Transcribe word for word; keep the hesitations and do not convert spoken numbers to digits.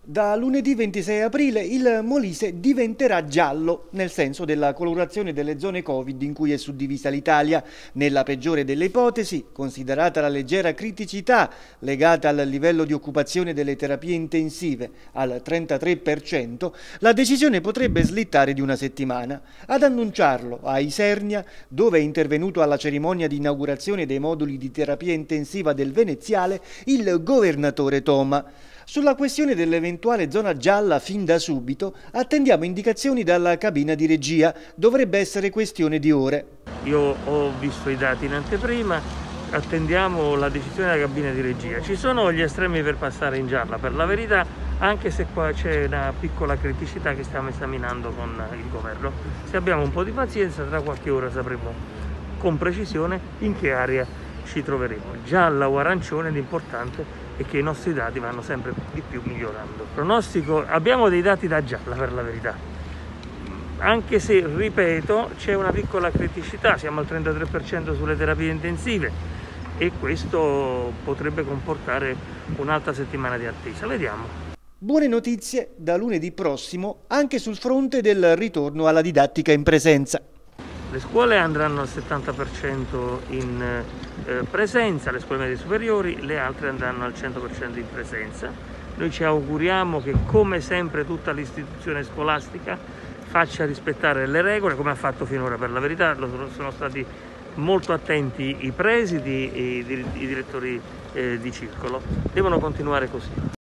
Da lunedì ventisei aprile il Molise diventerà giallo, nel senso della colorazione delle zone Covid in cui è suddivisa l'Italia. Nella peggiore delle ipotesi, considerata la leggera criticità legata al livello di occupazione delle terapie intensive al trentatré per cento, la decisione potrebbe slittare di una settimana. Ad annunciarlo a Isernia, dove è intervenuto alla cerimonia di inaugurazione dei moduli di terapia intensiva del Veneziale, il governatore Toma. Sulla questione dell'eventuale zona gialla fin da subito attendiamo indicazioni dalla cabina di regia, dovrebbe essere questione di ore. Io ho visto i dati in anteprima, attendiamo la decisione della cabina di regia. Ci sono gli estremi per passare in gialla, per la verità, anche se qua c'è una piccola criticità che stiamo esaminando con il governo. Se abbiamo un po' di pazienza, tra qualche ora sapremo con precisione in che area ci troveremo. Gialla o arancione, l'importante è che i nostri dati vanno sempre di più migliorando. Pronostico, abbiamo dei dati da gialla per la verità, anche se, ripeto, c'è una piccola criticità, siamo al trentatré per cento sulle terapie intensive e questo potrebbe comportare un'altra settimana di attesa. Vediamo. Buone notizie da lunedì prossimo anche sul fronte del ritorno alla didattica in presenza. Le scuole andranno al settanta per cento in eh, presenza, le scuole medie superiori, le altre andranno al cento per cento in presenza. Noi ci auguriamo che, come sempre, tutta l'istituzione scolastica faccia rispettare le regole, come ha fatto finora. Per la verità sono stati molto attenti i presidi e i direttori eh, di circolo. Devono continuare così.